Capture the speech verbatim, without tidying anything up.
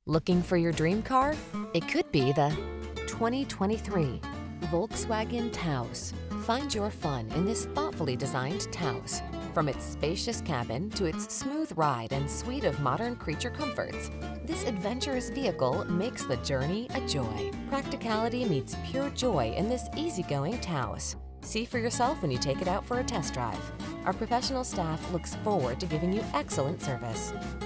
Looking for your dream car? It could be the twenty twenty-three Volkswagen Taos. Find your fun in this thoughtfully designed Taos. From its spacious cabin to its smooth ride and suite of modern creature comforts, this adventurous vehicle makes the journey a joy. Practicality meets pure joy in this easygoing Taos. See for yourself when you take it out for a test drive. Our professional staff looks forward to giving you excellent service.